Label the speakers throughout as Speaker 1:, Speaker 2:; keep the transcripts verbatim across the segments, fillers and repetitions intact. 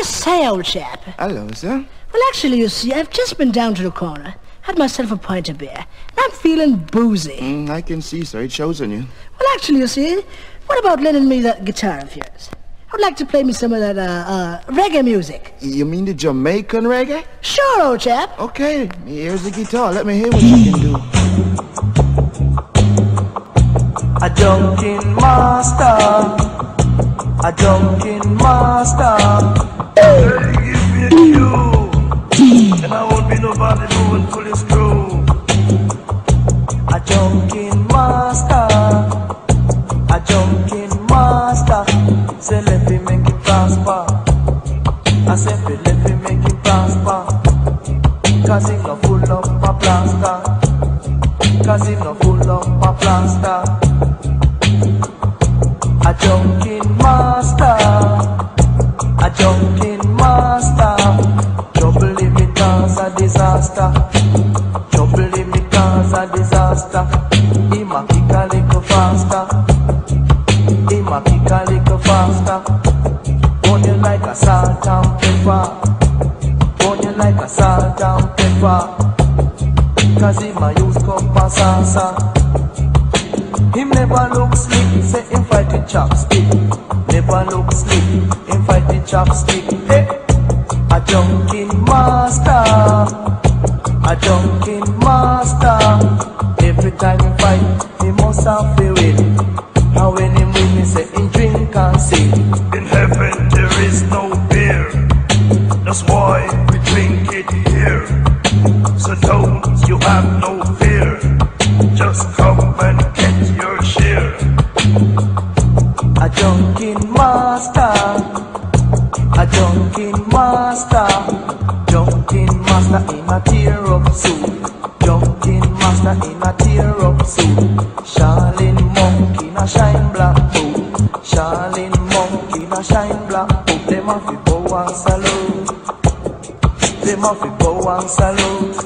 Speaker 1: say, old chap.
Speaker 2: Hello, sir.
Speaker 1: Well, actually, you see, I've just been down to the corner, had myself a pint of beer, and I'm feeling boozy.
Speaker 2: Mm, I can see, sir. It shows on you.
Speaker 1: Well, actually, you see, what about lending me that guitar of yours? I would like to play me some of that, uh, uh, reggae music.
Speaker 2: You mean the Jamaican reggae?
Speaker 1: Sure, old chap.
Speaker 2: Okay, here's the guitar. Let me hear what you can do.
Speaker 3: A junkin master, a junkin master.
Speaker 4: Hey, give me a cue, and I won't be nobody moving full of screw.
Speaker 3: A junkin master, a junkin master. Say let me make it prosper. I say let me make it prosper. Cause it no full up my plaster. Cause it no full up my plaster. A junkin master, a junkin master. Trouble if it cause a disaster. Trouble if it cause a disaster. He ma kick a little faster. He ma kick a little faster. Burn you like a salt and pepper. Burn you like a salt and pepper. Cause he ma use cup and salsa. Him never look slick, say him fight the chopstick. Never look slick, him fight the chopstick. Hey, a junkin master, a junkin master. Every time he fight, he must have to win. And when him win, he say he drink and sing.
Speaker 4: In heaven there is no beer, that's why we drink it here. So don't you have no fear, just come and get your share.
Speaker 3: A junkin master, a junkin master. Junkin master in a tear up suit. Junkin master in a tear up suit. Charlene monk in a shine black boot. Charlene monk in a shine black boot. Them a fi bow and salute. Them a fi bow and salute.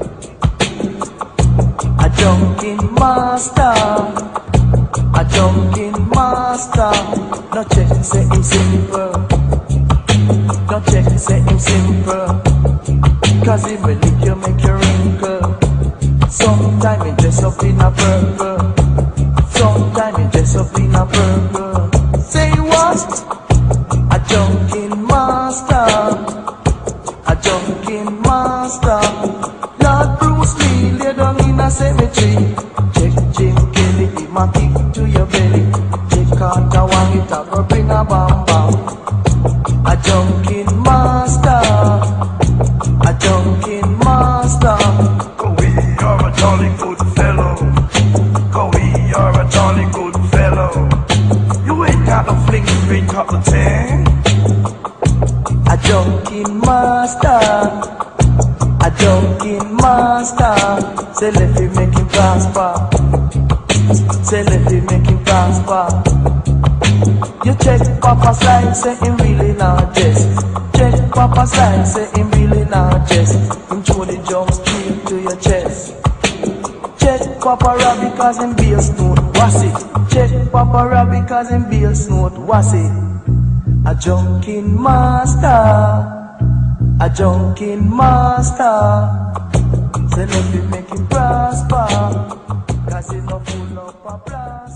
Speaker 3: A junkin master, a junkin master. No check say him simple. No check say him simple. Cause he will lick you, make you wrinkle. Sometime he dress up in a purple. Sometime he dress up in a purple. Say what? A junkin master, a junkin master. Lord Bruce Lee lay down in a cemetery. Check Jim Kelly, he ma kick to your belly. Check Carter Wang, it a go bring a bam bam. A junkin master, a junkin master.
Speaker 4: Cause we are a jolly good fellow. Cause we are a jolly good fellow. You ain't got no fling, you ain't got the thing.
Speaker 3: A junkin master, a junkin master. Say let me make him prosper. Say let me make him prosper. You check Papa's line, say him really not jest. Check Papa's line, say him really not jest. Him throw the jump straight to your chest. Check Papa Robbie cause him be a snoot, what's it? Check Papa Robbie cause him be a snoot, what's it? A junkin master, a junkin master. Say let me make him prosper, cause he no full up a plan.